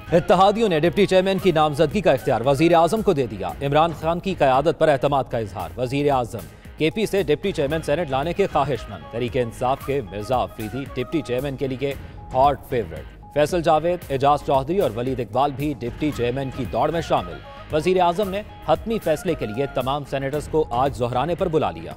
इत्तेहादियों ने deputy chairman की नामजदगी का इख्तियार वजीर आजम को दे दिया। इमरान खान की क़यादत पर एतमाद का इजहार। वजीर आजम K P deputy chairman senate लाने के ख्वाहिशमंद। तहरीके इंसाफ के मिर्जा अफरीदी डिप्टी चेयरमैन के लिए हॉट फेवरेट। फैसल जावेद, एजाज चौधरी और वलीद इकबाल भी डिप्टी चेयरमैन की दौड़ में शामिल। वजीर आजम ने हतमी फैसले के लिए तमाम सेनेटर्स को आज दोहराने पर बुला लिया।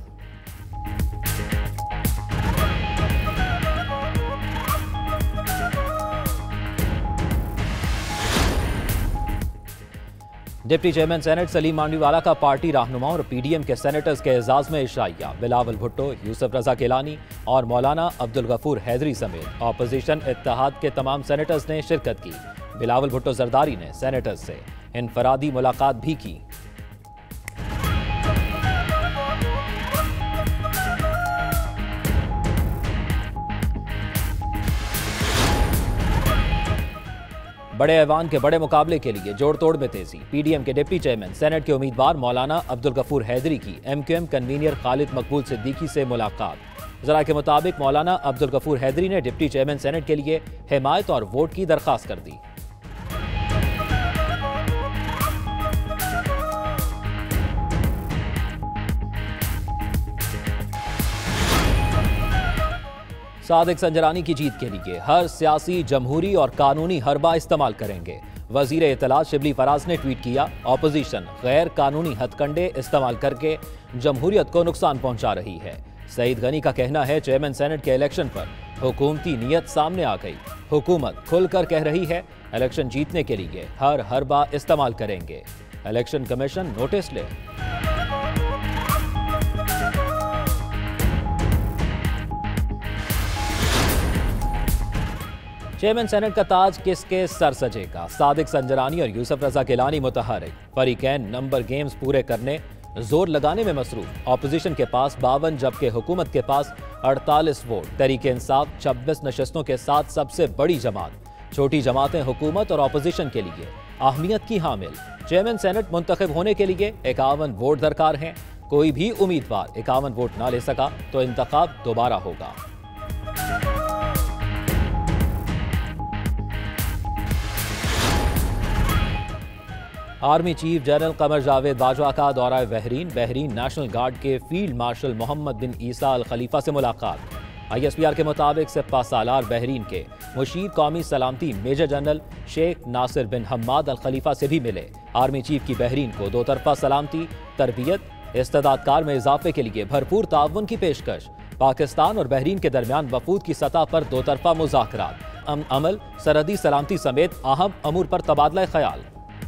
Deputy chairman senate Saleem Mandviwalla का पार्टी रहनुमाओं और पीडीएम के सेनेटर्स के एजाज में इशाइया। बिलावल भुट्टो, यूसुफ रजा केलानी और मौलाना अब्दुल गफूर हैदरी समेत अपोजिशन इत्तेहाद के तमाम सेनेटर्स ने शिरकत की। बिलावल भुट्टो जरदारी ने सेनेटर्स से इनफरादी मुलाकात भी की। बड़े ऐवान के बड़े मुकाबले के लिए जोड़ तोड़ में तेजी। पीडीएम के डिप्टी चेयरमैन सेनेट के उम्मीदवार मौलाना अब्दुल गफूर हैदरी की एमक्यूएम कन्वीनर खालिद मकबूल सिद्दीकी से मुलाकात। जरा के मुताबिक मौलाना अब्दुल गफूर हैदरी ने डिप्टी चेयरमैन सेनेट के लिए हिमायत और वोट की दरखास्त कर दी। सादिक संजरानी की जीत के लिए हर सियासी, जमहूरी और कानूनी हरबा इस्तेमाल करेंगे। वजीर इत्तलात शिबली फराज ने ट्वीट किया, ऑपोजिशन गैर कानूनी हथकंडे इस्तेमाल करके जमहूरियत को नुकसान पहुंचा रही है। सईद गनी का कहना है, चेयरमैन सेनेट के इलेक्शन पर हुकूमती नीयत सामने आ गई। हुकूमत खुलकर कह रही है इलेक्शन जीतने के लिए हर हरबा इस्तेमाल करेंगे। इलेक्शन कमीशन नोटिस ले। चेयरमैन सेनेट का ताज किसके सर सजेगा? सादिक संजरानी और यूसुफ रजा केलानी मुतहरिक। फरीकैन नंबर गेम्स पूरे करने जोर लगाने में मसरूफ। ऑपोजिशन के पास 52 जबकि हुकूमत के पास 48 वोट। तहरीके इंसाफ 26 नशस्तों के साथ सबसे बड़ी जमात। छोटी जमातें हुकूमत और ऑपोजिशन के लिए अहमियत की हामिल। चेयरमैन सेनेट मुंतखब होने के लिए 51 वोट दरकार हैं। कोई भी उम्मीदवार 51 वोट ना ले सका तो इंतखाब दोबारा होगा। Army chief general Qamar Javed Bajwa का दौरा बहरीन नेशनल गार्ड के field marshal Mohammed bin Isa al Khalifa से मुलाकात। ISPR के मुताबिक सिपा सालार बहरीन के मुशीर कौमी सलामती major general Sheikh Nasser bin Hamad al Khalifa से भी मिले। आर्मी चीफ की बहरीन को दो तरफा सलामती, तरबियत, इस्तेदादकार में इजाफे के लिए भरपूर ताउन की पेशकश। पाकिस्तान और बहरीन के दरमियान वफूद की सतह पर दो तरफा मुज़ाकरात, अमल, सरहदी सलामती समेत अहम अमूर पर तबादला ख्याल।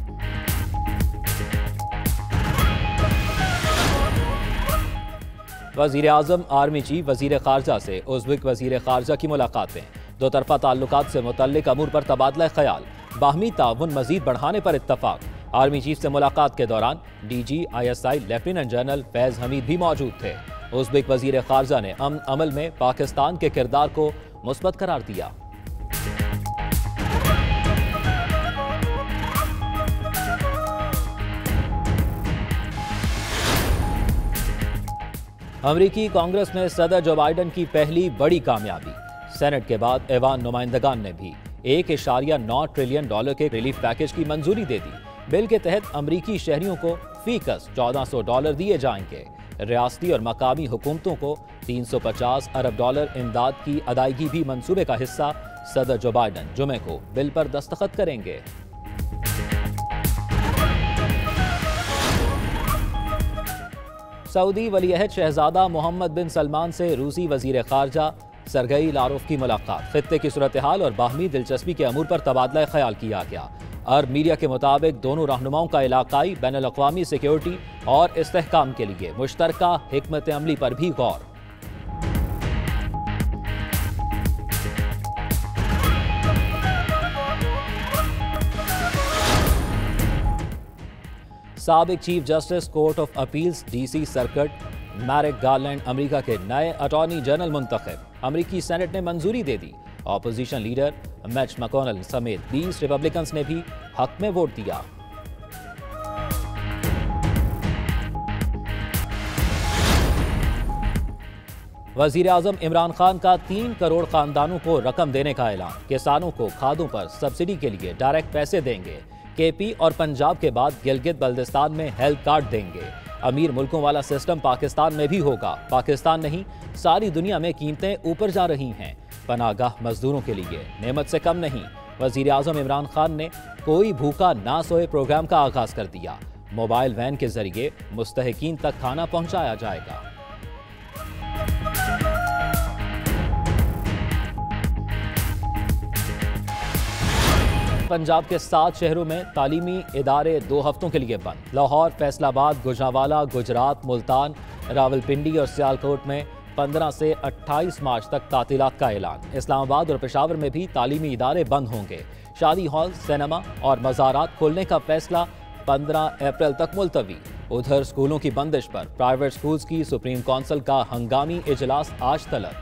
वजीर आजम, आर्मी चीफ, वजीर खारजा से उज़्बेक वजीर खारजा की मुलाकातें। दो तरफा ताल्लुकात से मुतल्लिक अमूर पर तबादला ख्याल। बाहमी ताउन मजीद बढ़ाने पर इत्तफाक। आर्मी चीफ से मुलाकात के दौरान DG ISI lieutenant general Faiz Hameed भी मौजूद थे। उज़्बेक वजीर खारजा ने अमल में पाकिस्तान के किरदार को मुस्बत करार दिया। अमरीकी कांग्रेस में सदर जो बाइडन की पहली बड़ी कामयाबी। सेनेट के बाद ऐवान नुमाइंदगान ने भी $1.9 ट्रिलियन के रिलीफ पैकेज की मंजूरी दे दी। बिल के तहत अमरीकी शहरियों को फीकस $1400 दिए जाएंगे। रियासती और मकामी हुकूमतों को $350 अरब इमदाद की अदायगी भी मंसूबे का हिस्सा। सदर जो बाइडन जुमे को बिल पर दस्तखत करेंगे। सऊदी वलीअहद शहजादा मोहम्मद बिन सलमान से रूसी वजीर खारजा सरगई लारोफ की मुलाकात। खित्ते की सूरत हाल और बाहमी दिलचस्पी के अमूर पर तबादला ख्याल किया गया। अरब मीडिया के मुताबिक दोनों रहनुमाओं का इलाकाई, बैनुल अक़वामी सिक्योरिटी और इस्तेहकाम के लिए मुश्तरका हिकमत अमली पर भी गौर। साबिक chief justice court of appeals DC circuit Merrick Garland America के नए अटॉर्नी जनरल मुंतखब। अमेरिकी सेनेट ने मंजूरी दे दी। ऑपोजिशन लीडर मिच मैकोनेल समेत 20 रिपब्लिकन्स ने भी हक में वोट दिया। वजीर आजम इमरान खान का 3 करोड़ खानदानों को रकम देने का ऐलान। किसानों को खादों पर सब्सिडी के लिए डायरेक्ट पैसे देंगे। केपी और पंजाब के बाद गिलगित बल्दिस्तान में हेल्थ कार्ड देंगे। अमीर मुल्कों वाला सिस्टम पाकिस्तान में भी होगा। पाकिस्तान नहीं, सारी दुनिया में कीमतें ऊपर जा रही हैं। पनागाह मजदूरों के लिए नेमत से कम नहीं। वजीर आजम इमरान खान ने कोई भूखा ना सोए प्रोग्राम का आगाज कर दिया। मोबाइल वैन के जरिए मुस्तहिकीन तक खाना पहुंचाया जाएगा। पंजाब के 7 शहरों में तालीमी इदारे 2 हफ्तों के लिए बंद। लाहौर, फैसलाबाद, गुजरांवाला, गुजरात, मुल्तान, रावलपिंडी और सियालकोट में 15 से 28 मार्च तक तातीलात का ऐलान। इस्लामाबाद और पेशावर में भी तालीमी इदारे बंद होंगे। शादी हॉल, सिनेमा और मज़ारात खोलने का फैसला 15 अप्रैल तक मुलतवी। उधर स्कूलों की बंदिश पर प्राइवेट स्कूल्स की सुप्रीम काउंसिल का हंगामी इजलास आज तलब।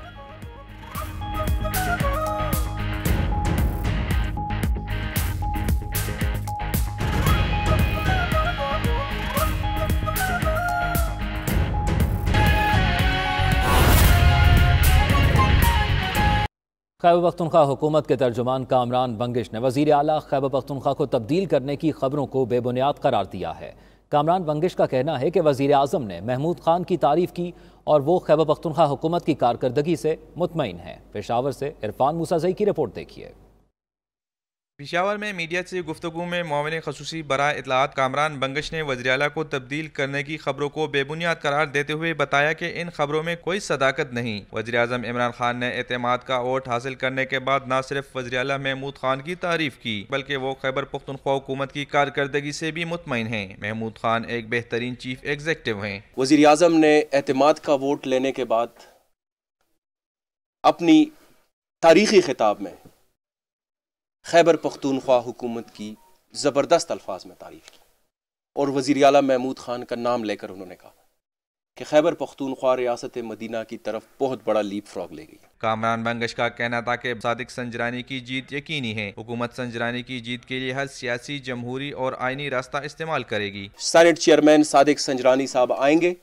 खैबर पख्तूनख्वा हुकूमत के तर्जुमान कामरान बंगिश ने वज़ीर आला खैबर पख्तूनख्वा को तब्दील करने की खबरों को बेबुनियाद करार दिया है। कामरान बंगिश का कहना है कि वज़ीर आज़म ने महमूद खान की तारीफ़ की और वो खैबर पख्तूनख्वा हुकूमत की कारकर्दगी से मुतमईन है। पेशावर से इरफान मूसाज़ई की रिपोर्ट देखिए। पेशावर में मीडिया से गुफ्तगू में मुआविन खसूसी बराए इत्तलाआत कामरान बंगिश ने वज़ीर आला को तब्दील करने की खबरों को बेबुनियाद करार देते हुए बताया कि इन खबरों में कोई सदाकत नहीं। वज़ीर आज़म इमरान खान ने एतमाद का वोट हासिल करने के बाद न सिर्फ वज़ीर आला महमूद खान की तारीफ की बल्कि वो खैबर पख्तूनख्वा हुकूमत की कारकर्दगी से भी मुतमईन हैं। महमूद खान एक बेहतरीन चीफ एग्जीक्यूटिव हैं। वज़ीर आज़म ने एतमाद का वोट लेने के बाद अपनी तारीखी खिताब में खैबर पख्तूनख्वा हुकूमत की ज़बरदस्त अल्फाज में तारीफ़ की और वज़ीर आला महमूद खान का नाम लेकर उन्होंने कहा कि खैबर पख्तूनख्वा रियासत मदीना की तरफ बहुत बड़ा लीप फ्रॉग ले गई। कामरान बंगिश का कहना था कि सादिक संजरानी की जीत यकीनी है। हुकूमत संजरानी की जीत के लिए हर सियासी, जमहूरी और आईनी रास्ता इस्तेमाल करेगी। सेनेट चेयरमैन सादिक संजरानी साहब आएंगे,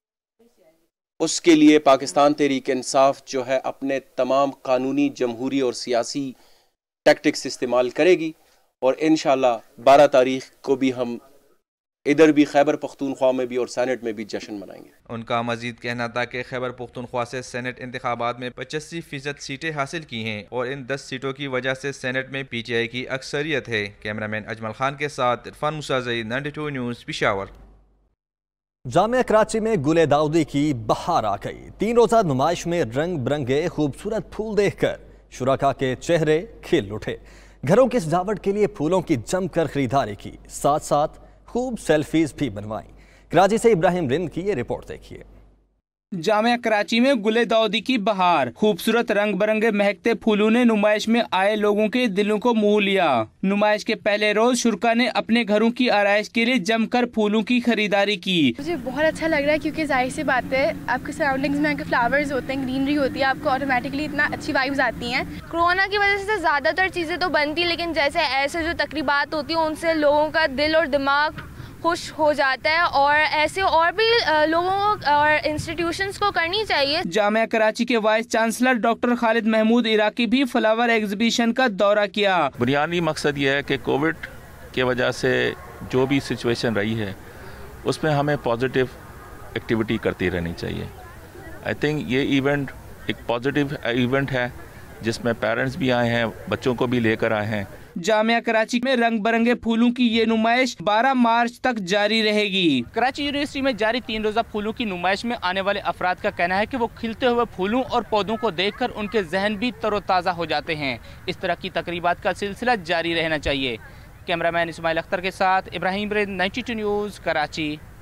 उसके लिए पाकिस्तान तहरीक इंसाफ जो है अपने तमाम कानूनी, जमहूरी और सियासी टैक्टिक्स इस्तेमाल करेगी और इंशाअल्लाह 12 तारीख को भी हम इधर भी खैबर पख्तूनख्वा में भी और सेनेट में भी जश्न मनाएंगे। उनका मजीद कहना था कि खैबर पख्तूनख्वा से सेनेट इंतखाबात में 85% सीटें हासिल की हैं और इन 10 सीटों की वजह से सेनेट में PTI की अक्सरियत है। कैमरामैन अजमल खान के साथ इरफान मूसाज़ई, 92 न्यूज़, पेशावर। जामिया कराची में गुले दाऊदी की बहार आ गई। 3 रोज़ा नुमाइश में रंग बिरंगे खूबसूरत फूल देखकर शुरका के चेहरे खिल उठे। घरों की सजावट के लिए फूलों की जमकर खरीदारी की, साथ साथ खूब सेल्फीज भी बनवाई। कराची से इब्राहिम रिंद की ये रिपोर्ट देखिए। जामिया कराची में गुले दाऊदी की बहार, खूबसूरत रंग बिरंगे महकते फूलों ने नुमाइश में आए लोगों के दिलों को मोह लिया। नुमाइश के पहले रोज शुरका ने अपने घरों की आराइश के लिए जमकर फूलों की खरीदारी की। मुझे बहुत अच्छा लग रहा है क्योंकि जाहिर सी बात है, आपके सराउंडिंग्स में आपके फ्लावर्स होते हैं, ग्रीनरी होती है, आपको ऑटोमेटिकली इतना अच्छी वाइब्स आती हैं। कोरोना की वजह से ज़्यादातर चीज़ें तो बंद थी, लेकिन जैसे ऐसे जो तकरीबात होती हैं उनसे लोगों का दिल और दिमाग खुश हो जाता है और ऐसे और भी लोगों और इंस्टीट्यूशंस को करनी चाहिए। जामिया कराची के vice chancellor doctor Khalid Mahmood Iraqi भी फ्लावर एग्जीबिशन का दौरा किया। बुनियादी मकसद ये है कि कोविड के वजह से जो भी सिचुएशन रही है उसमें हमें पॉजिटिव एक्टिविटी करती रहनी चाहिए। आई थिंक ये इवेंट एक पॉजिटिव इवेंट है जिसमें पेरेंट्स भी आए हैं, बच्चों को भी लेकर आए हैं। जामिया कराची में रंग बिरंगे फूलों की ये नुमाइश 12 मार्च तक जारी रहेगी। कराची यूनिवर्सिटी में जारी 3 रोज़ा फूलों की नुमाइश में आने वाले अफराद का कहना है कि वो खिलते हुए फूलों और पौधों को देखकर उनके जहन भी तरोताज़ा हो जाते हैं। इस तरह की तकरीबात का सिलसिला जारी रहना चाहिए। कैमरामैन इस्माइल अख्तर के साथ इब्राहिम रिंद, 92 न्यूज़, कराची।